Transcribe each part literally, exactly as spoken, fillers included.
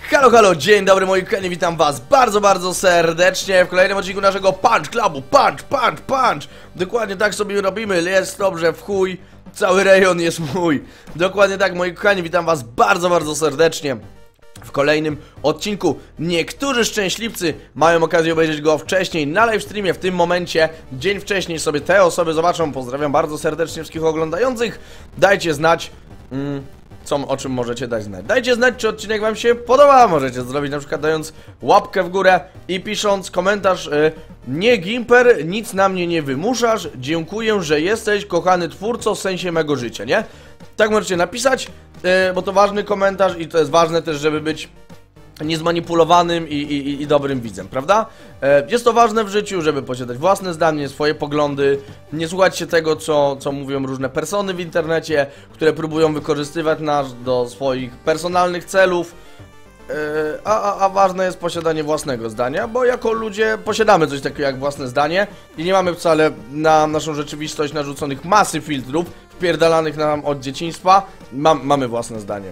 Halo, halo, dzień dobry moi kochani, witam was bardzo, bardzo serdecznie w kolejnym odcinku naszego Punch Clubu. Punch, punch, punch! Dokładnie tak sobie robimy, jest dobrze w chuj, cały rejon jest mój. Dokładnie tak moi kochani, witam was bardzo, bardzo serdecznie w kolejnym odcinku. Niektórzy szczęśliwcy mają okazję obejrzeć go wcześniej na live streamie, w tym momencie, dzień wcześniej sobie te osoby zobaczą. Pozdrawiam bardzo serdecznie wszystkich oglądających. Dajcie znać... Mm, Co, o czym możecie dać znać. Dajcie znać, czy odcinek wam się podoba. Możecie zrobić na przykład dając łapkę w górę i pisząc komentarz y, nie Gimper, nic na mnie nie wymuszasz, dziękuję, że jesteś kochany twórco w sensie mego życia, nie? Tak możecie napisać, y, bo to ważny komentarz i to jest ważne też, żeby być niezmanipulowanym i, i, i dobrym widzem, prawda? E, jest to ważne w życiu, żeby posiadać własne zdanie, swoje poglądy, nie słuchać się tego, co, co mówią różne persony w internecie, które próbują wykorzystywać nas do swoich personalnych celów, e, a, a, a ważne jest posiadanie własnego zdania, bo jako ludzie posiadamy coś takiego jak własne zdanie i nie mamy wcale na naszą rzeczywistość narzuconych masy filtrów, wpierdalanych nam od dzieciństwa. Mam, mamy własne zdanie.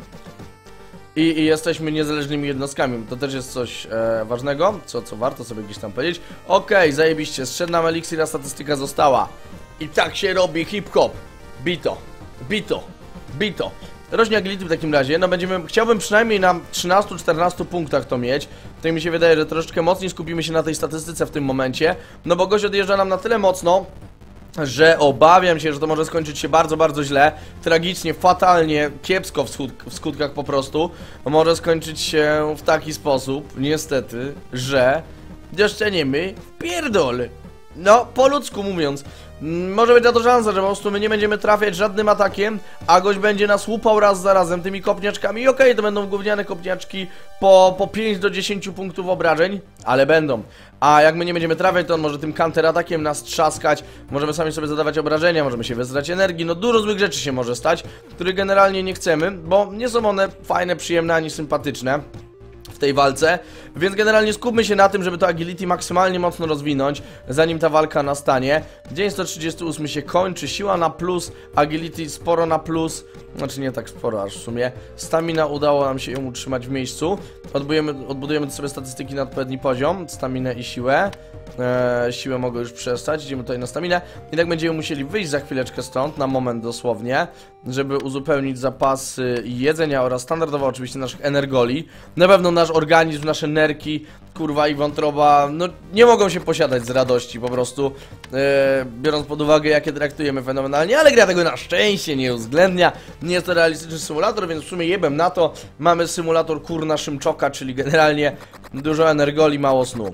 I, I jesteśmy niezależnymi jednostkami. To też jest coś e, ważnego, co, co warto sobie gdzieś tam powiedzieć. Okej, okay, zajebiście, strzedł nam eliksir, a statystyka została. I tak się robi hip-hop. Bito, bito, bito. Rośnie agility w takim razie, no będziemy, chciałbym przynajmniej na trzynastu czternastu punktach to mieć. Tak mi się wydaje, że troszeczkę mocniej skupimy się na tej statystyce w tym momencie. No bo gość odjeżdża nam na tyle mocno, że obawiam się, że to może skończyć się bardzo, bardzo źle, tragicznie, fatalnie, kiepsko w, skut w skutkach po prostu. Może skończyć się w taki sposób, niestety, że dostaniemy w pierdol. No, po ludzku mówiąc. Może być na to szansa, że po prostu my nie będziemy trafiać żadnym atakiem, a gość będzie nas łupał raz za razem tymi kopniaczkami. I okej, okay, to będą gówniane kopniaczki po, po pięć do dziesięciu punktów obrażeń, ale będą. A jak my nie będziemy trafiać, to on może tym counteratakiem nas trzaskać, możemy sami sobie zadawać obrażenia, możemy się wezrać energii, no dużo złych rzeczy się może stać, których generalnie nie chcemy, bo nie są one fajne, przyjemne ani sympatyczne w tej walce, więc generalnie skupmy się na tym, żeby to agility maksymalnie mocno rozwinąć, zanim ta walka nastanie. Dzień sto trzydziesty ósmy się kończy, siła na plus, agility sporo na plus, znaczy nie tak sporo aż w sumie. Stamina udało nam się ją utrzymać w miejscu. Odbudujemy, odbudujemy sobie statystyki na odpowiedni poziom, staminę i siłę. Eee, siłę mogę już przestać, idziemy tutaj na staminę. I tak będziemy musieli wyjść za chwileczkę stąd, na moment dosłownie, żeby uzupełnić zapasy jedzenia oraz standardowo oczywiście naszych energoli. Na pewno nasz organizm, nasze nerki, kurwa i wątroba, no nie mogą się posiadać z radości po prostu, eee, biorąc pod uwagę jakie traktujemy fenomenalnie, ale gra tego na szczęście nie uwzględnia. Nie jest to realistyczny symulator, więc w sumie jebem na to. Mamy symulator kurna Szymczoka, czyli generalnie dużo energoli, mało snu.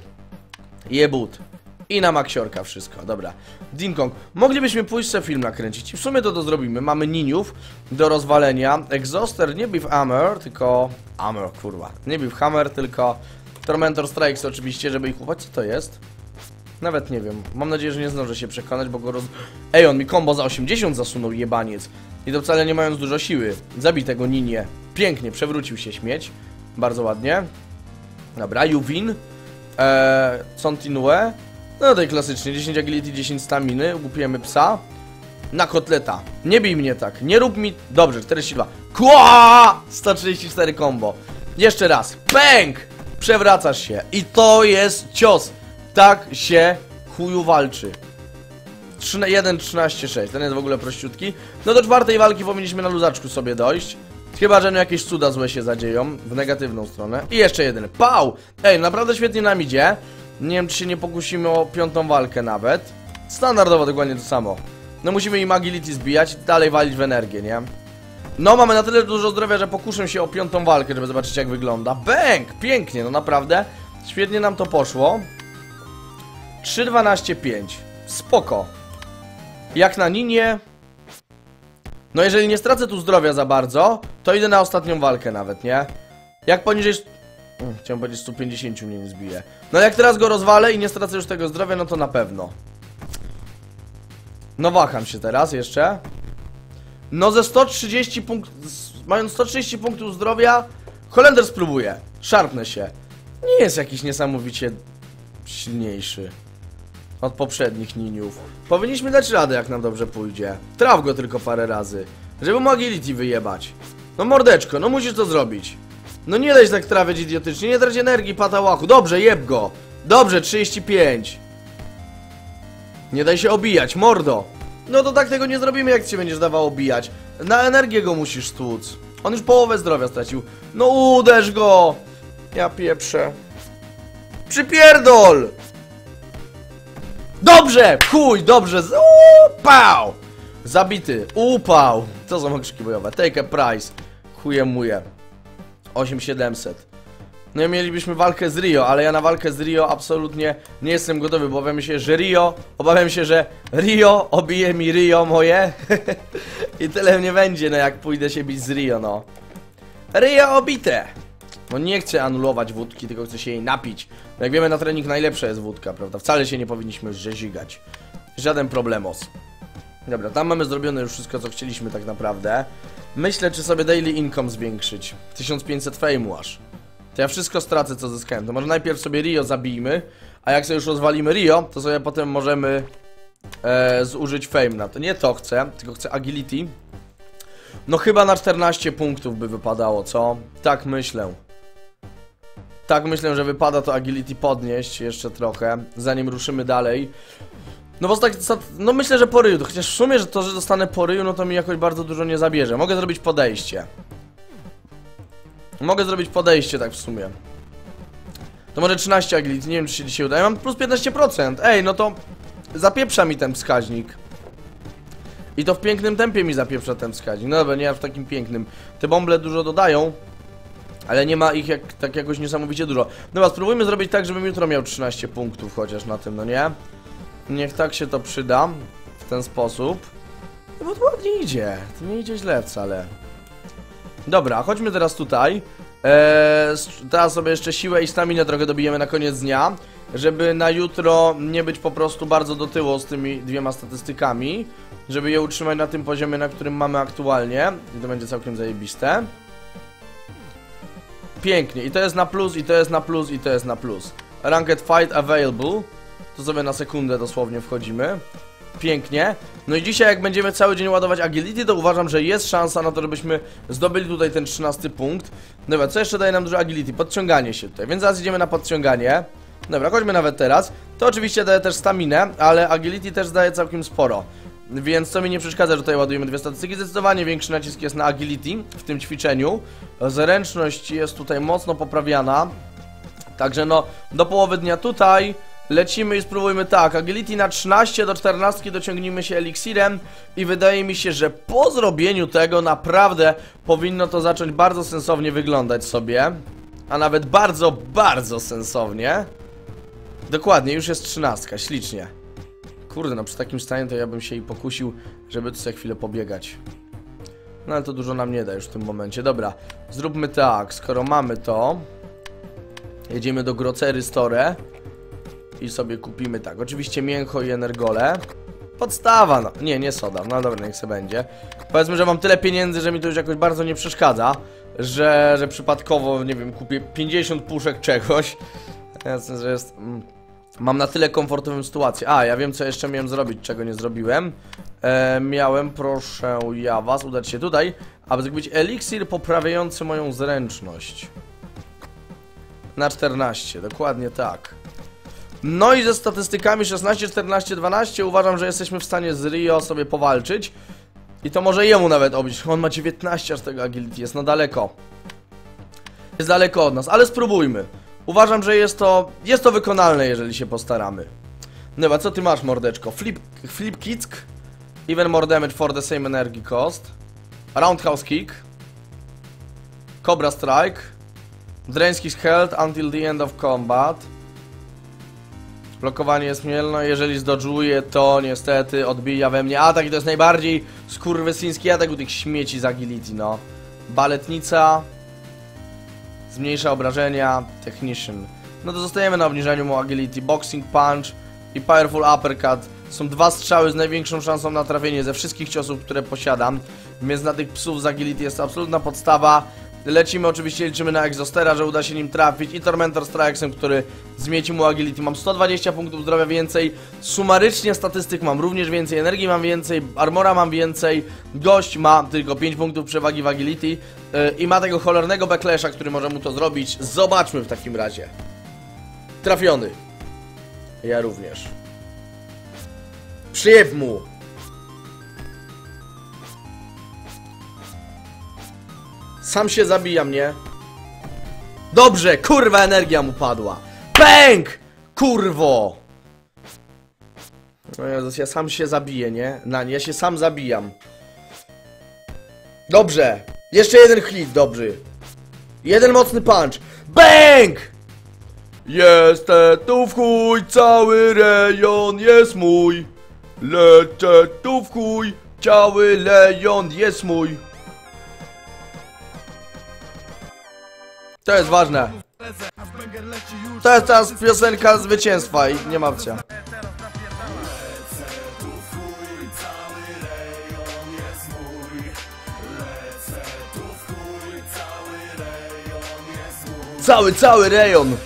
Jebut. I na maksiorka wszystko, dobra. Ding-Kong. Moglibyśmy pójść sobie film nakręcić i w sumie to to zrobimy. Mamy niniów do rozwalenia. Exhauster, nie Beef Hammer, tylko... Hammer, kurwa. Nie Beef Hammer, tylko... Tormentor Strikes oczywiście, żeby ich kupować. Co to jest? Nawet nie wiem. Mam nadzieję, że nie zdążę się przekonać, bo go roz... Ej, on mi combo za osiemdziesiąt zasunął, jebaniec. I to wcale nie mając dużo siły. Zabij tego ninię. Pięknie, przewrócił się śmieć. Bardzo ładnie. Dobra, Juwin. Eee, Continue. No tutaj klasycznie, dziesięć agility, dziesięć staminy. Ugłupiemy psa. Na kotleta. Nie bij mnie tak, nie rób mi... Dobrze, czterdzieści dwa. Kła! sto trzydzieści cztery combo. Jeszcze raz. Pęk! Przewracasz się. I to jest cios. Tak się chuju walczy. jeden trzynaście sześć. Ten jest w ogóle prościutki. No do czwartej walki powinniśmy na luzaczku sobie dojść. Chyba, że no jakieś cuda złe się zadzieją w negatywną stronę. I jeszcze jeden. Pał! Ej, naprawdę świetnie nam idzie. Nie wiem, czy się nie pokusimy o piątą walkę nawet. Standardowo dokładnie to samo. No musimy im agility zbijać i dalej walić w energię, nie? No mamy na tyle dużo zdrowia, że pokuszę się o piątą walkę, żeby zobaczyć jak wygląda. Bęk! Pięknie, no naprawdę. Świetnie nam to poszło. trzy dwanaście pięć. Spoko. Jak na ninie. No jeżeli nie stracę tu zdrowia za bardzo, to idę na ostatnią walkę nawet, nie? Jak poniżej... Hmm, chciałem powiedzieć sto pięćdziesiąt mnie nie zbije. No jak teraz go rozwalę i nie stracę już tego zdrowia, no to na pewno. No waham się teraz jeszcze. No ze sto trzydzieści punktów... Mając sto trzydzieści punktów zdrowia, Holender spróbuje. Szarpnę się. Nie jest jakiś niesamowicie silniejszy od poprzednich niniów. Powinniśmy dać radę, jak nam dobrze pójdzie. Traf go tylko parę razy, żeby mu agility wyjebać. No mordeczko, no musisz to zrobić. No nie daj się tak trafiać idiotycznie, nie trać energii, patałachu. Dobrze, jeb go. Dobrze, trzydzieści pięć. Nie daj się obijać, mordo. No to tak tego nie zrobimy, jak ci się będziesz dawał obijać. Na energię go musisz stłuc. On już połowę zdrowia stracił. No uderz go. Ja pieprzę. Przypierdol. Dobrze, chuj, dobrze. Upał. Zabity, upał. Co za krzyki bojowe, take a prize. Chuje muje. osiem siedemset. No i mielibyśmy walkę z Rio, ale ja na walkę z Rio absolutnie nie jestem gotowy, bo obawiam się, że Rio, obawiam się, że Rio obije mi Rio moje. I tyle nie będzie, no jak pójdę się bić z Rio, no. Rio obite. No nie chcę anulować wódki, tylko chcę się jej napić. No jak wiemy, na trening najlepsza jest wódka, prawda? Wcale się nie powinniśmy żegać. Żaden problemos. Dobra, tam mamy zrobione już wszystko, co chcieliśmy tak naprawdę. Myślę, czy sobie daily income zwiększyć. tysiąc pięćset fame'u aż. To ja wszystko stracę, co zyskałem. To może najpierw sobie Rio zabijmy, a jak sobie już rozwalimy Rio, to sobie potem możemy e, zużyć fame na to. Nie to chcę, tylko chcę agility. No chyba na czternaście punktów by wypadało, co? Tak myślę. Tak myślę, że wypada to agility podnieść jeszcze trochę, zanim ruszymy dalej. No bo tak, no myślę, że po ryju, chociaż w sumie, że to, że dostanę po ryju, no to mi jakoś bardzo dużo nie zabierze. Mogę zrobić podejście. Mogę zrobić podejście tak w sumie. To może trzynaście agility, nie wiem, czy się dzisiaj uda. Ja mam plus piętnaście procent, ej, no to zapieprza mi ten wskaźnik. I to w pięknym tempie mi zapieprza ten wskaźnik. No dobra, nie w takim pięknym. Te bąble dużo dodają, ale nie ma ich jak, tak jakoś niesamowicie dużo. Dobra, spróbujmy zrobić tak, żebym jutro miał trzynaście punktów chociaż na tym, no nie? Niech tak się to przyda. W ten sposób. No bo to ładnie idzie. To nie idzie źle wcale. Dobra, chodźmy teraz tutaj. Eee, teraz sobie jeszcze siłę i staminę trochę dobijemy na koniec dnia, żeby na jutro nie być po prostu bardzo do tyłu z tymi dwiema statystykami, żeby je utrzymać na tym poziomie, na którym mamy aktualnie. I to będzie całkiem zajebiste. Pięknie. I to jest na plus, i to jest na plus, i to jest na plus. Ranked fight available. To sobie na sekundę dosłownie wchodzimy. Pięknie. No i dzisiaj jak będziemy cały dzień ładować agility, to uważam, że jest szansa na to, żebyśmy zdobyli tutaj ten trzynasty punkt. Dobra, co jeszcze daje nam dużo agility? Podciąganie się tutaj, więc zaraz idziemy na podciąganie. Dobra, chodźmy nawet teraz. To oczywiście daje też staminę, ale agility też daje całkiem sporo. Więc co mi nie przeszkadza, że tutaj ładujemy dwie statystyki. Zdecydowanie większy nacisk jest na agility w tym ćwiczeniu. Zręczność jest tutaj mocno poprawiana. Także no, do połowy dnia tutaj lecimy i spróbujmy tak, agility na trzynaście do czternaście dociągnijmy się eliksirem i wydaje mi się, że po zrobieniu tego naprawdę powinno to zacząć bardzo sensownie wyglądać sobie. A nawet bardzo, bardzo sensownie. Dokładnie, już jest trzynastka, ślicznie. Kurde, no przy takim stanie to ja bym się i pokusił, żeby tu sobie chwilę pobiegać. No ale to dużo nam nie da już w tym momencie. Dobra, zróbmy tak, skoro mamy to, jedziemy do Grocery Store i sobie kupimy tak, oczywiście mięcho i energole. Podstawa, no, nie, nie soda, no dobra, niech se będzie. Powiedzmy, że mam tyle pieniędzy, że mi to już jakoś bardzo nie przeszkadza, że, że przypadkowo, nie wiem, kupię pięćdziesiąt puszek czegoś. Jasne, że jest... Mm, mam na tyle komfortową sytuację. A, ja wiem, co jeszcze miałem zrobić, czego nie zrobiłem. e, Miałem, proszę ja was, udać się tutaj, aby zrobić eliksir poprawiający moją zręczność na czternaście, dokładnie tak. No i ze statystykami szesnaście, czternaście, dwanaście uważam, że jesteśmy w stanie z Rio sobie powalczyć. I to może jemu nawet obić. On ma dziewiętnaście aż tego agility, jest no daleko. Jest daleko od nas, ale spróbujmy. Uważam, że jest to, jest to wykonalne, jeżeli się postaramy. Dobra, co ty masz, mordeczko? Flip, flip kick. Even more damage for the same energy cost. Roundhouse kick. Cobra strike. Drains his health until the end of combat. Blokowanie jest mielno, jeżeli zdodżuje, to niestety odbija we mnie atak i to jest najbardziej skurwysyński atak u tych śmieci z agility, no. Baletnica. Zmniejsza obrażenia. Technician. No to zostajemy na obniżeniu mu agility. Boxing punch i powerful uppercut. Są dwa strzały z największą szansą na trafienie ze wszystkich ciosów, które posiadam. Więc na tych psów z agility jest to absolutna podstawa. Lecimy, oczywiście liczymy na Exostera, że uda się nim trafić i Tormentor Strikesem, który zmieci mu agility. Mam sto dwadzieścia punktów zdrowia więcej, sumarycznie statystyk mam również więcej, energii mam więcej, armora mam więcej, gość ma tylko pięć punktów przewagi w agility yy, i ma tego cholernego backlasha, który może mu to zrobić. Zobaczmy w takim razie. Trafiony. Ja również. Przyjew mu. Sam się zabija mnie. Dobrze, kurwa, energia mu padła. Pęk! Kurwo! No Jezus, ja sam się zabiję, nie? Na nie, ja się sam zabijam. Dobrze. Jeszcze jeden hit, dobry. Jeden mocny punch. Bang! Jestem tu w chuj, cały rejon jest mój. Lecę tu w chuj, cały rejon jest mój. To jest ważne. To jest teraz piosenka zwycięstwa i nie ma opcja. Cały, cały rejon.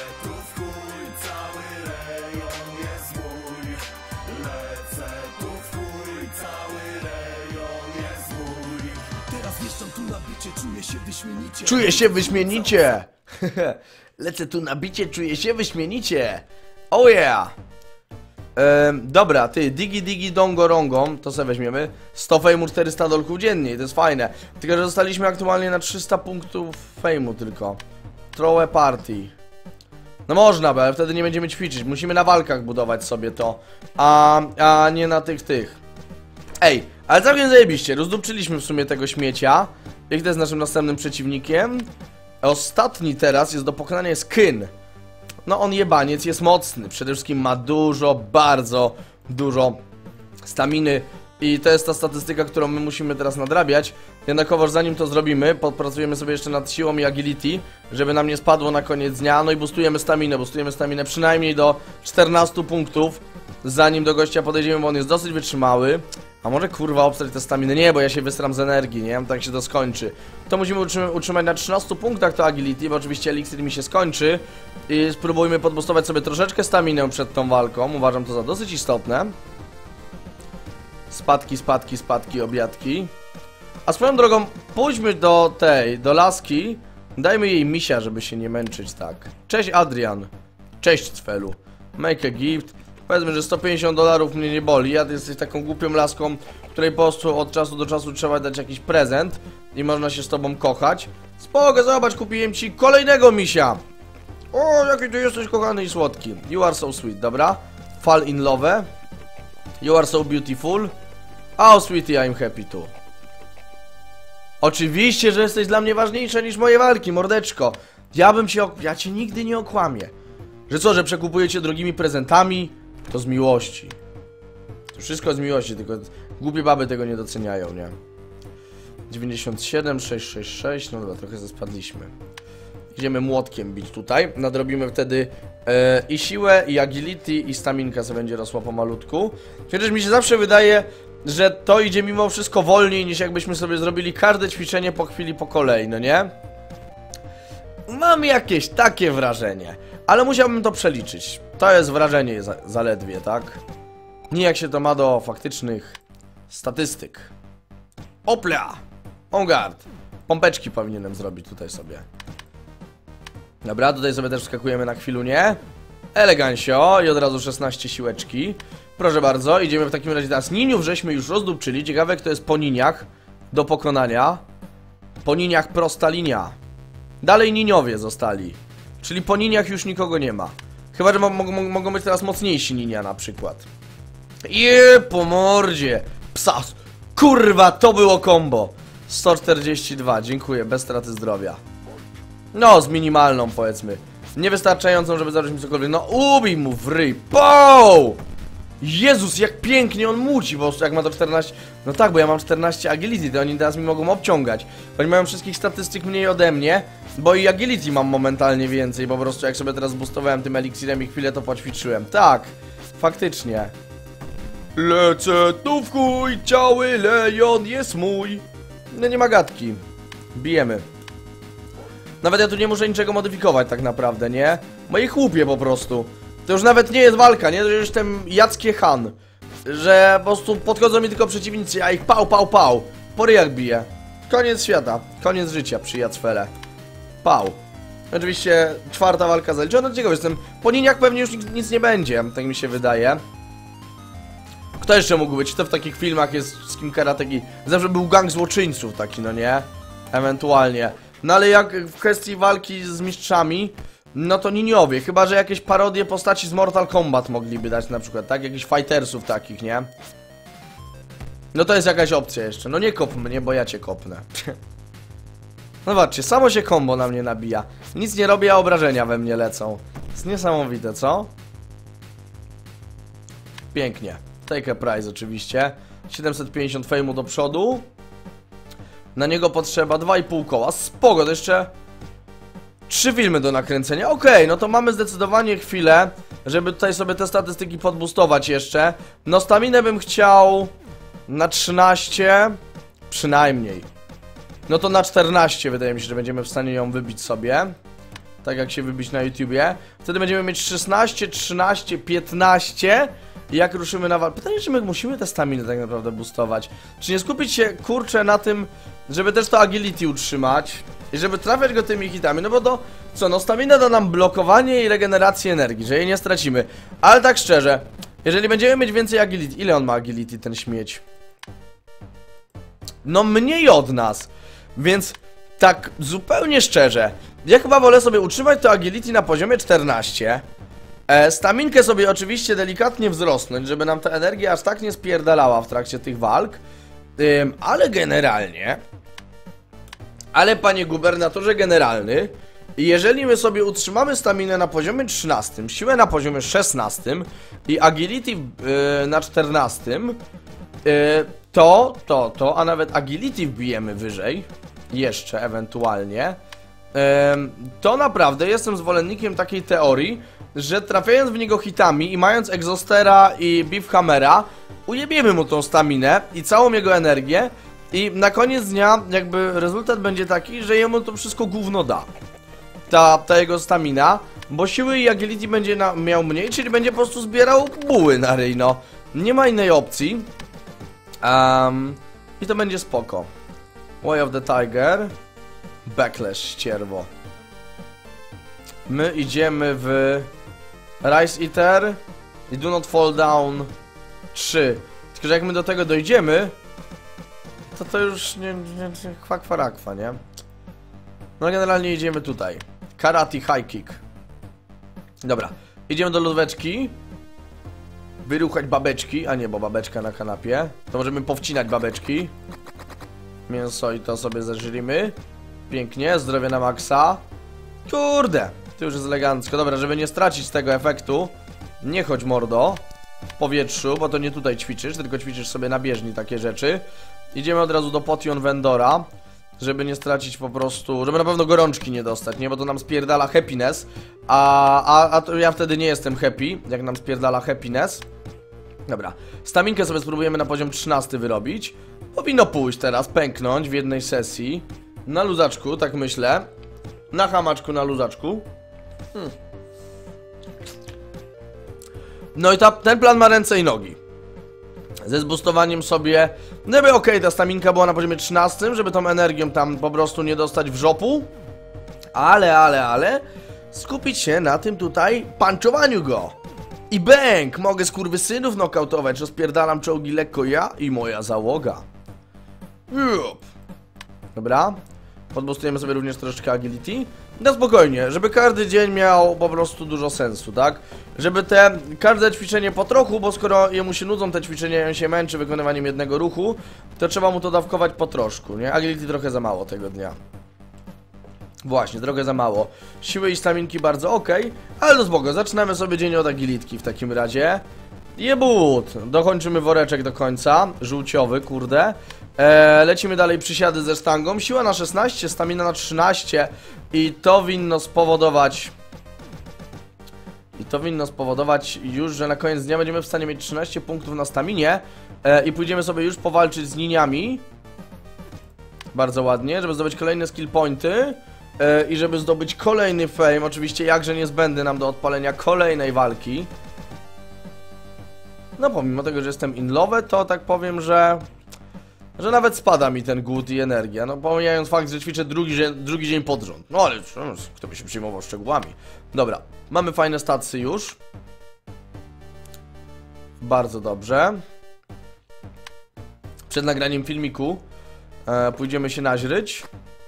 Czuję się wyśmienicie. Lecę tu na bicie, czuję się wyśmienicie. Oh yeah. Ehm, dobra, ty, digi digi dongo rongo, to sobie weźmiemy. sto fejmu, czterysta dolków dziennie, to jest fajne. Tylko, że zostaliśmy aktualnie na trzysta punktów fejmu tylko. Throw a party. No można, ale wtedy nie będziemy ćwiczyć. Musimy na walkach budować sobie to, a, a nie na tych, tych. Ej, ale całkiem zajebiście, rozdupczyliśmy w sumie tego śmiecia. I to jest naszym następnym przeciwnikiem. Ostatni teraz jest do pokonania jest Kyn. No on jebaniec jest mocny. Przede wszystkim ma dużo, bardzo dużo staminy. I to jest ta statystyka, którą my musimy teraz nadrabiać. Jednakowoż zanim to zrobimy, podpracujemy sobie jeszcze nad siłą i agility, żeby nam nie spadło na koniec dnia. No i boostujemy staminę, boostujemy staminę przynajmniej do czternastu punktów, zanim do gościa podejdziemy, bo on jest dosyć wytrzymały. A może kurwa obstać te staminy? Nie, bo ja się wystram z energii, nie? Tak się to skończy. To musimy utrzymać, utrzymać na trzynastu punktach to agility, bo oczywiście eliksir mi się skończy. I spróbujmy podbustować sobie troszeczkę staminę przed tą walką. Uważam to za dosyć istotne. Spadki, spadki, spadki, obiadki. A swoją drogą, pójdźmy do tej, do laski. Dajmy jej misia, żeby się nie męczyć tak. Cześć Adrian. Cześć Cfelu. Make a gift. Powiedzmy, że sto pięćdziesiąt dolarów mnie nie boli. Ja jesteś taką głupią laską, której po prostu od czasu do czasu trzeba dać jakiś prezent i można się z tobą kochać. Spoko, zobacz, kupiłem ci kolejnego misia. O, jaki ty jesteś kochany i słodki. You are so sweet, dobra. Fall in love. You are so beautiful. Oh, sweetie, I'm happy too. Oczywiście, że jesteś dla mnie ważniejsza niż moje walki, mordeczko. Ja bym cię, ja cię nigdy nie okłamię. Że co, że przekupuję cię drogimi prezentami? To z miłości. To wszystko z miłości, tylko głupie baby tego nie doceniają, nie? dziewięćdziesiąt siedem, sześćset sześćdziesiąt sześć, no dobra, trochę zespadliśmy. Idziemy młotkiem bić tutaj, nadrobimy wtedy e, i siłę, i agility, i staminka sobie będzie rosła pomalutku. Chociaż mi się zawsze wydaje, że to idzie mimo wszystko wolniej, niż jakbyśmy sobie zrobili każde ćwiczenie po chwili po kolei, no nie? Mam jakieś takie wrażenie, ale musiałbym to przeliczyć. To jest wrażenie za zaledwie, tak? Nie jak się to ma do faktycznych statystyk. Opla! On guard! Pompeczki powinienem zrobić tutaj sobie. Dobra, tutaj sobie też wskakujemy na chwilunię. Elegancio i od razu szesnaście siłeczki. Proszę bardzo, idziemy w takim razie teraz. Niniów żeśmy już rozdupczyli. Ciekawe, kto jest po niniach do pokonania. Po niniach prosta linia. Dalej niniowie zostali. Czyli po niniach już nikogo nie ma. Chyba, że mogą być teraz mocniejsi ninia na przykład. Je po mordzie. Psas. Kurwa, to było combo. sto czterdzieści dwa, dziękuję, bez straty zdrowia. No, z minimalną powiedzmy. Niewystarczającą, żeby zacząć mi cokolwiek. No, ubij mu w ryj. Pow! Jezus, jak pięknie on muci, bo jak ma to czternaście... No tak, bo ja mam czternaście agility, to oni teraz mi mogą obciągać. Oni mają wszystkich statystyk mniej ode mnie, bo i agility mam momentalnie więcej, po prostu jak sobie teraz boostowałem tym eliksirem i chwilę to poćwiczyłem. Tak, faktycznie. Lecę tu w chuj, cały lejon jest mój. No nie ma gadki. Bijemy. Nawet ja tu nie muszę niczego modyfikować tak naprawdę, nie? Moje chłupie po prostu. To już nawet nie jest walka, nie? To już jestem Jackie Han. Że po prostu podchodzą mi tylko przeciwnicy, a ich pał, pał, pał. Po ryjach bije. Koniec świata. Koniec życia przy Jacfele. Pał. Oczywiście czwarta walka zaliczona. Ciekawe jestem. Po niniach pewnie już nic, nic nie będzie, tak mi się wydaje. Kto jeszcze mógł być? Kto w takich filmach jest z kim karateki? Zawsze był gang złoczyńców taki, no nie? Ewentualnie. No ale jak w kwestii walki z mistrzami, no to niniowie. Chyba że jakieś parodie postaci z Mortal Kombat mogliby dać na przykład, tak? Jakichś fightersów takich, nie? No to jest jakaś opcja jeszcze. No nie kop mnie, bo ja cię kopnę. No zobaczcie, samo się combo na mnie nabija. Nic nie robię, a obrażenia we mnie lecą. Jest niesamowite, co? Pięknie. Take a prize oczywiście. siedemset pięćdziesiąt fejmu do przodu. Na niego potrzeba dwa i pół koła. Spoko, to jeszcze trzy filmy do nakręcenia. Okej, okay, no to mamy zdecydowanie chwilę, żeby tutaj sobie te statystyki podbustować jeszcze. No staminę bym chciał na trzynaście przynajmniej. No to na czternaście wydaje mi się, że będziemy w stanie ją wybić sobie. Tak jak się wybić na YouTubie. Wtedy będziemy mieć szesnaście, trzynaście, piętnaście. I jak ruszymy na walkę. Pytanie, czy my musimy te staminy tak naprawdę boostować. Czy nie skupić się, kurczę, na tym, żeby też to agility utrzymać i żeby trafiać go tymi hitami. No bo to, co, no stamina da nam blokowanie i regenerację energii, że jej nie stracimy. Ale tak szczerze, jeżeli będziemy mieć więcej agility. Ile on ma agility, ten śmieć? No mniej od nas. Więc tak zupełnie szczerze, ja chyba wolę sobie utrzymać to agility na poziomie czternaście. e, Staminkę sobie oczywiście delikatnie wzrosnąć, żeby nam ta energia aż tak nie spierdalała w trakcie tych walk. Ym, Ale generalnie Ale panie gubernatorze generalny, jeżeli my sobie utrzymamy staminę na poziomie trzynastym, siłę na poziomie szesnastym i agility yy, na czternastym, yy, to, to, to, a nawet agility wbijemy wyżej, jeszcze ewentualnie, yy, to naprawdę jestem zwolennikiem takiej teorii, że trafiając w niego hitami i mając Exhaustera i Beefhammera, ujebiemy mu tą staminę i całą jego energię i na koniec dnia jakby rezultat będzie taki, że jemu to wszystko gówno da. Ta, ta jego stamina, bo siły i agility będzie na, miał mniej, czyli będzie po prostu zbierał buły na ryj, no. Nie ma innej opcji. Um, I to będzie spoko. Way of the Tiger. Backlash, ścierwo. My idziemy w Rice Eater i Do Not Fall Down trzy. Tylko że jak my do tego dojdziemy, to to już nie, nie, nie kwa, kwa, rakwa, nie? No generalnie idziemy tutaj. Karate High Kick. Dobra, idziemy do lodóweczki. Wyruchać babeczki, a nie, bo babeczka na kanapie. To możemy powcinać babeczki. Mięso i to sobie zażrimy. Pięknie, zdrowie na maksa. Kurde, to już jest elegancko. Dobra, żeby nie stracić tego efektu, nie chodź mordo w powietrzu, bo to nie tutaj ćwiczysz, tylko ćwiczysz sobie na bieżni takie rzeczy. Idziemy od razu do Potion Vendora, żeby nie stracić po prostu, żeby na pewno gorączki nie dostać, nie? Bo to nam spierdala happiness, a, a, a to ja wtedy nie jestem happy, jak nam spierdala happiness. Dobra, staminkę sobie spróbujemy na poziom trzynasty wyrobić. Powinno pójść teraz, pęknąć w jednej sesji. Na luzaczku, tak myślę. Na hamaczku, na luzaczku. hmm. No i ta, ten plan ma ręce i nogi. Ze zboostowaniem sobie, no by okej, okay, ta staminka była na poziomie trzynastym, żeby tą energią tam po prostu nie dostać w żopu. Ale, ale, ale skupić się na tym tutaj punchowaniu go. I bang! Mogę skurwysynów nokautować, rozpierdalam czołgi lekko ja i moja załoga. Jup. Dobra. Podboostujemy sobie również troszeczkę agility. No spokojnie, żeby każdy dzień miał po prostu dużo sensu, tak? Żeby te, każde ćwiczenie po trochu, bo skoro jemu się nudzą te ćwiczenia i on się męczy wykonywaniem jednego ruchu, to trzeba mu to dawkować po troszku, nie? Agility trochę za mało tego dnia. Właśnie, trochę za mało. Siły i staminki bardzo ok, ale to spoko, zaczynamy sobie dzień od agilitki w takim razie. Jebut! Dokończymy woreczek do końca, żółciowy, kurde. Eee, lecimy dalej, przysiady ze sztangą. Siła na szesnaście, stamina na trzynaście. I to winno spowodować I to winno spowodować już, że na koniec dnia będziemy w stanie mieć trzynaście punktów na staminie. eee, I pójdziemy sobie już powalczyć z niniami. Bardzo ładnie, żeby zdobyć kolejne skill pointy. e, i żeby zdobyć kolejny fame, oczywiście jakże niezbędny nam do odpalenia kolejnej walki. No pomimo tego, że jestem in love, to tak powiem, że że nawet spada mi ten głód i energia, no pomijając fakt, że ćwiczę drugi, drugi dzień pod rząd. No ale kto by się przejmował szczegółami. Dobra, mamy fajne statsy już. Bardzo dobrze. Przed nagraniem filmiku e, pójdziemy się naźryć.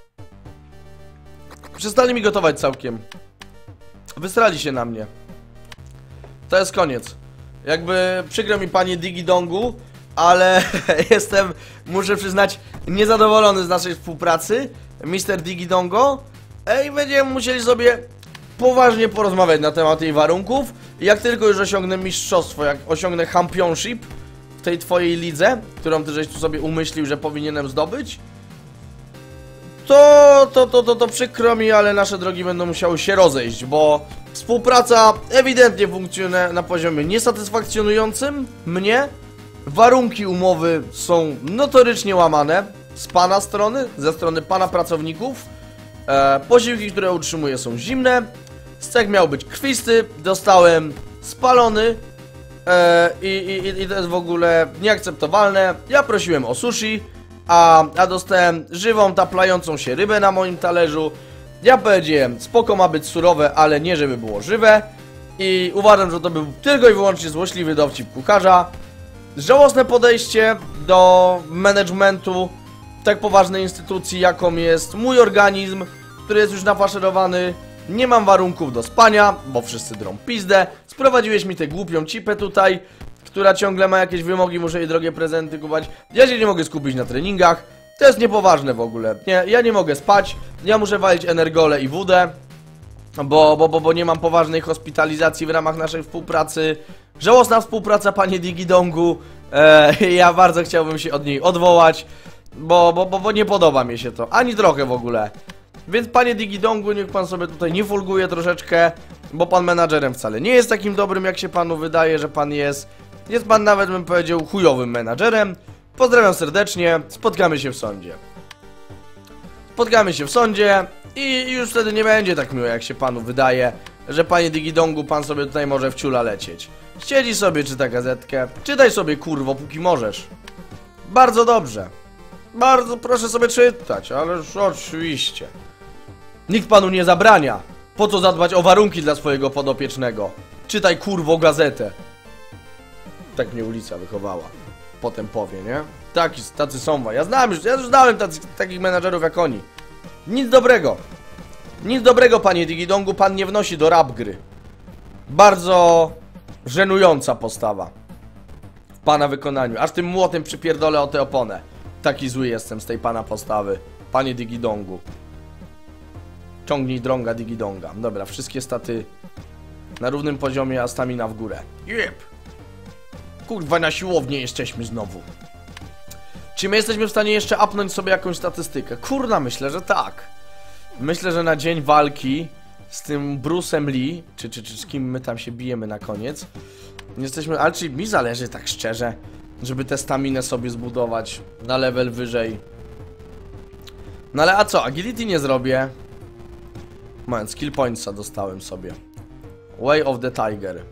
Przestali mi gotować całkiem. Wysrali się na mnie. To jest koniec. Jakby przykro mi, panie Digidongu, ale jestem, muszę przyznać, niezadowolony z naszej współpracy, mister Digidongo. I będziemy musieli sobie poważnie porozmawiać na temat jej warunków. Jak tylko już osiągnę mistrzostwo, jak osiągnę championship w tej twojej lidze, którą ty żeś tu sobie umyślił, że powinienem zdobyć, to, to, to, to, to przykro mi, ale nasze drogi będą musiały się rozejść, bo współpraca ewidentnie funkcjonuje na poziomie niesatysfakcjonującym mnie. Warunki umowy są notorycznie łamane z pana strony, ze strony pana pracowników. e, Posiłki, które utrzymuję, są zimne. Stek miał być krwisty, dostałem spalony. e, i, i, I to jest w ogóle nieakceptowalne. Ja prosiłem o sushi, a, a dostałem żywą, taplającą się rybę na moim talerzu. Ja powiedziałem, spoko, ma być surowe, ale nie żeby było żywe. I uważam, że to był tylko i wyłącznie złośliwy dowcip kucharza. Żałosne podejście do managementu tak poważnej instytucji, jaką jest mój organizm, który jest już nafaszerowany. Nie mam warunków do spania, bo wszyscy drą pizdę. Sprowadziłeś mi tę głupią cipę tutaj, która ciągle ma jakieś wymogi, muszę jej drogie prezenty kupować. Ja się nie mogę skupić na treningach. To jest niepoważne w ogóle. Nie, ja nie mogę spać, ja muszę walić energole i wódę. Bo, bo, bo, bo nie mam poważnej hospitalizacji w ramach naszej współpracy. Żałosna współpraca, panie Digidongu. e, Ja bardzo chciałbym się od niej odwołać, bo, bo, bo, bo nie podoba mi się to, ani trochę w ogóle. Więc panie Digidongu, niech pan sobie tutaj nie fulguje troszeczkę, bo pan menadżerem wcale nie jest takim dobrym, jak się panu wydaje, że pan jest. Jest pan nawet, bym powiedział, chujowym menadżerem. Pozdrawiam serdecznie, spotkamy się w sądzie. Spotkamy się w sądzie i już wtedy nie będzie tak miło, jak się panu wydaje, że panie Digidongu, pan sobie tutaj może w ciula lecieć. Siedzi sobie, czyta gazetkę. Czytaj sobie, kurwo, póki możesz. Bardzo dobrze. Bardzo proszę sobie czytać, ależ oczywiście. Nikt panu nie zabrania. Po co zadbać o warunki dla swojego podopiecznego? Czytaj, kurwo, gazetę. Tak mnie ulica wychowała. Potem powie, nie? Taki, tacy są. Ja znam już, ja już znałem tacy, takich menadżerów jak oni. Nic dobrego. Nic dobrego, panie Digidongu, pan nie wnosi do rap gry. Bardzo żenująca postawa w pana wykonaniu. Aż tym młotem przypierdolę o tę oponę. Taki zły jestem z tej pana postawy, panie Digidongu. Ciągnij drąga Digidonga. Dobra, wszystkie staty na równym poziomie, a stamina w górę. Jep. Kurwa, na siłowni jesteśmy znowu. Czy my jesteśmy w stanie jeszcze upnąć sobie jakąś statystykę? Kurna, myślę, że tak. Myślę, że na dzień walki z tym Bruce'em Lee, czy, czy, czy z kim my tam się bijemy na koniec, jesteśmy, ale czy mi zależy tak szczerze, żeby tę staminę sobie zbudować na level wyżej. No ale a co, agility nie zrobię. Moment, skill pointsa dostałem sobie. Way of the Tiger.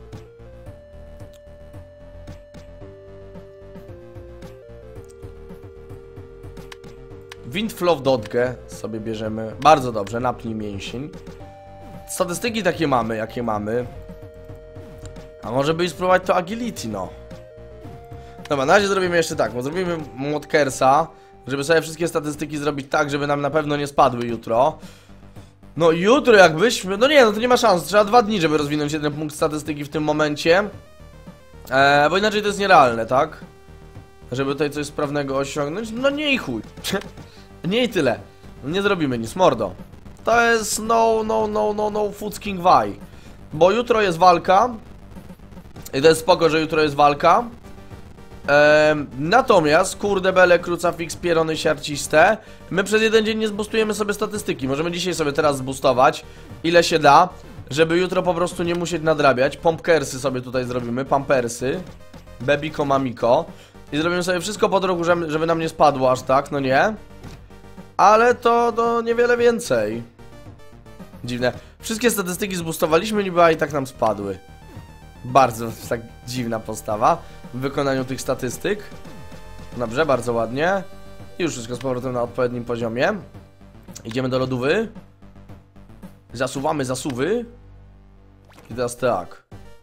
Windflow Dotkę sobie bierzemy. Bardzo dobrze, napnij mięsień. Statystyki takie mamy, jakie mamy. A może by spróbować to agility, no. Dobra, na razie zrobimy jeszcze tak, bo zrobimy Motkersa, żeby sobie wszystkie statystyki zrobić tak, żeby nam na pewno nie spadły jutro. No jutro jakbyśmy, no nie, no to nie ma szans, trzeba dwa dni, żeby rozwinąć jeden punkt statystyki w tym momencie. Eee, bo inaczej to jest nierealne, tak? Żeby tutaj coś sprawnego osiągnąć, no nie i chuj. Nie i tyle. Nie zrobimy nic, mordo. To jest no, no, no, no, no, fucking why. Bo jutro jest walka. I to jest spoko, że jutro jest walka. Ehm, natomiast, kurde bele, krucafix, pierony siarciste, my przez jeden dzień nie zboostujemy sobie statystyki. Możemy dzisiaj sobie teraz zboostować, ile się da, żeby jutro po prostu nie musieć nadrabiać. Pompkersy sobie tutaj zrobimy, pampersy, bebiko, mamiko. I zrobimy sobie wszystko po drogu, żeby, żeby nam nie spadło aż tak, no nie. Ale to, to niewiele więcej. Dziwne. Wszystkie statystyki zboostowaliśmy niby, a i tak nam spadły. Bardzo tak dziwna postawa w wykonaniu tych statystyk. Dobrze, bardzo ładnie. I już wszystko z powrotem na odpowiednim poziomie. Idziemy do lodówy. Zasuwamy zasuwy. I teraz tak.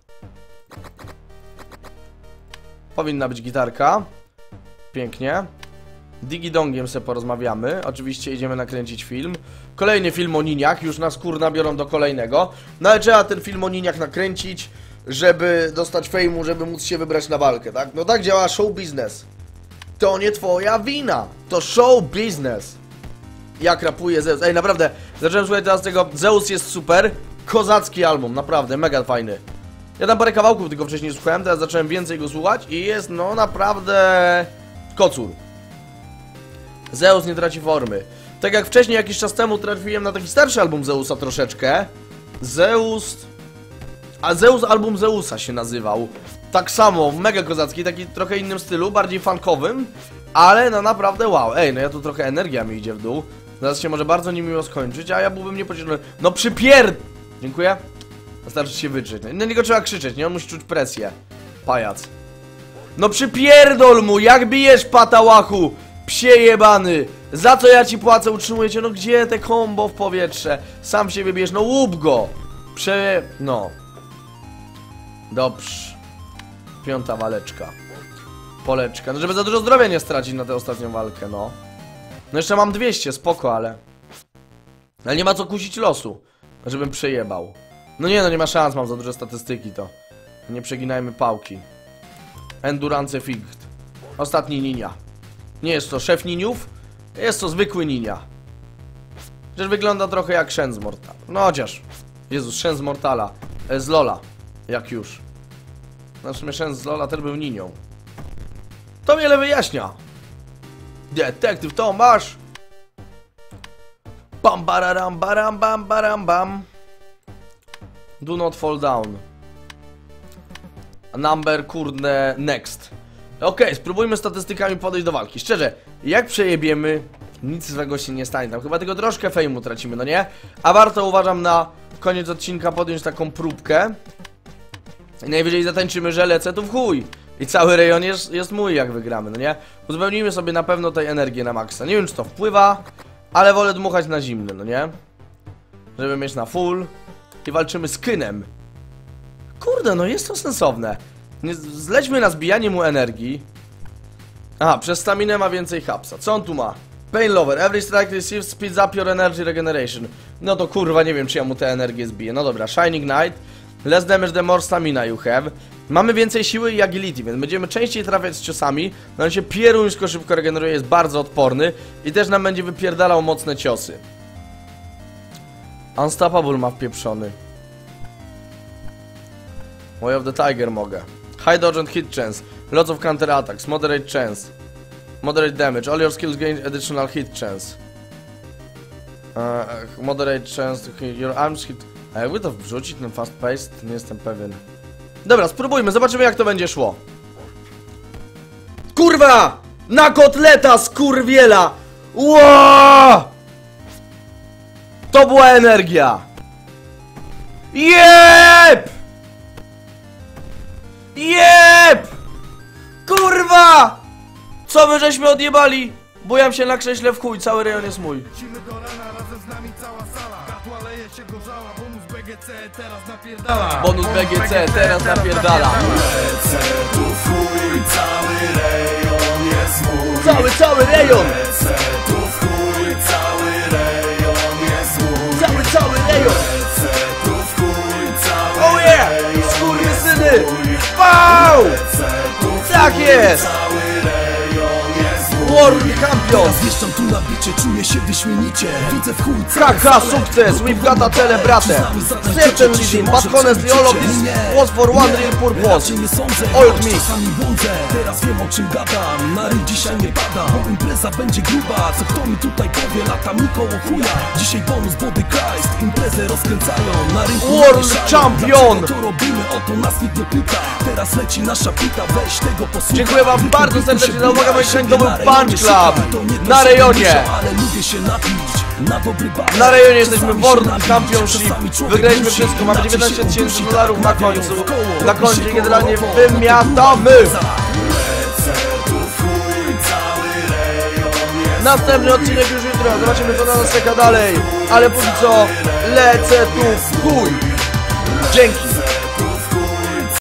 Powinna być gitarka. Pięknie. Digidongiem sobie porozmawiamy. Oczywiście idziemy nakręcić film. Kolejny film o niniach. Już nas kurna biorą do kolejnego. No ale trzeba ten film o niniach nakręcić, żeby dostać fejmu, żeby móc się wybrać na walkę, tak? No tak działa show business. To nie twoja wina. To show business. Jak rapuje Zeus. Ej, naprawdę, zacząłem słuchać teraz tego. Zeus jest super. Kozacki album, naprawdę, mega fajny. Ja tam parę kawałków tylko wcześniej słuchałem, teraz zacząłem więcej go słuchać i jest, no, naprawdę kocur. Zeus nie traci formy. Tak jak wcześniej, jakiś czas temu trafiłem na taki starszy album Zeusa troszeczkę. Zeus... A Zeus album Zeusa się nazywał. Tak samo, mega kozacki, taki trochę innym stylu, bardziej funkowym. Ale no naprawdę wow. Ej, no ja tu trochę energia mi idzie w dół. Zaraz się może bardzo niemiło skończyć, a ja byłbym niepocieszony. No przypier... Dziękuję. Wystarczy się wyczuć. Na niego trzeba krzyczeć, nie? On musi czuć presję. Pajac. No przypierdol mu, jak bijesz patałachu, psie jebany. Za co ja ci płacę, utrzymuję cię? No gdzie te kombo w powietrze? Sam siebie bierz, no łup go. Prze... no. Dobrze. Piąta waleczka. Poleczka. No żeby za dużo zdrowia nie stracić na tę ostatnią walkę, no. No jeszcze mam dwieście, spoko, ale... Ale nie ma co kusić losu, żebym przejebał. No nie, no nie ma szans, mam za duże statystyki, to nie przeginajmy pałki. Endurance Fight. Ostatni ninja. Nie jest to szef niniów, jest to zwykły ninja. Przecież wygląda trochę jak Shen z Mortala. No chociaż, Jezus, Shen z Mortala, e, z Lola, jak już. Znaczy Shen z Lola też był ninią. To wiele wyjaśnia. Detektyw Tomasz. Bam bararam baram bam baram bam. Do not fall down. Number, kurde, next. Okej, okay, spróbujmy statystykami podejść do walki. Szczerze, jak przejebiemy, nic złego się nie stanie. Tam chyba tylko troszkę fejmu tracimy, no nie? A warto, uważam, na koniec odcinka podjąć taką próbkę. I najwyżej zatańczymy, że lecę tu w chuj. I cały rejon jest, jest mój, jak wygramy, no nie? Uzupełnijmy sobie na pewno tej energii na maksa. Nie wiem, czy to wpływa, ale wolę dmuchać na zimny, no nie? Żeby mieć na full. I walczymy z Kynem. Kurde, no jest to sensowne. Nie, zlećmy na zbijanie mu energii. Aha, przez staminę ma więcej hapsa. Co on tu ma? Pain Lover. Every strike receives speeds up your energy regeneration. No to kurwa, nie wiem, czy ja mu tę energię zbiję. No dobra, Shining Knight. Less damage the more stamina you have. Mamy więcej siły i agility, więc będziemy częściej trafiać z ciosami. No on się pieruńsko szybko regeneruje, jest bardzo odporny. I też nam będzie wypierdalał mocne ciosy. Unstoppable ma wpieprzony. Way of the Tiger mogę. High dodge and hit chance. Lots of counter attacks. Moderate chance. Moderate damage. All your skills gain additional hit chance. Uh, moderate chance to hit your arms hit. A jakby to wrzucić, ten fast paced? Nie jestem pewien. Dobra, spróbujmy, zobaczymy jak to będzie szło. Kurwa! Na kotleta, skurwiela! Ło! To była energia! Jep! Jep! Kurwa! Co my żeśmy odjebali? Bujam się na krześle w chuj, cały rejon jest mój. Bonus B G C teraz napierdala. Lecę tu w chuj, cały rejon jest mój. Cały, cały rejon! Lecę tu w chuj, cały rejon jest mój. Cały, cały rejon! Lecę tu w chuj, cały Oh yeah! rejon Skurwysyny! jest mój. Wow! Lecę tu w Tak chuj, jest! cały rejon jest mój. World Champion! Zjeżdżam tu na bicie, czuję się wyśmienicie. Widzę w chuj Haha, sukces! We've got a celebrate! Certain living, but honestly all of this was for one real purpose. Old mix. Teraz wiem, o czym gadam. Na ryj dzisiaj nie pada, bo impreza będzie gruba. Co kto mi tutaj powie, latam mi koło chuja. Dzisiaj bonus Body Christ, imprezę rozkręcają na rynku. World Champion! To robimy, o to nas nikt nie pyta. Teraz leci nasza pita, weź tego posłuchaj. Dziękuję wam bardzo serdecznie za uwagę, moi kochani, to był Na Punch Club rejonie na rejonie. ale lubię się napić. Na dobry bar. Na rejonie jesteśmy World Championship. Wygraliśmy wszystko, mamy dziewiętnaście tysięcy dolarów na końcu. Na koncie generalnie wymiatamy. Następny odcinek już jutro, zobaczymy co na nas czeka dalej. Ale póki co lecę tu w chuj. Dzięki.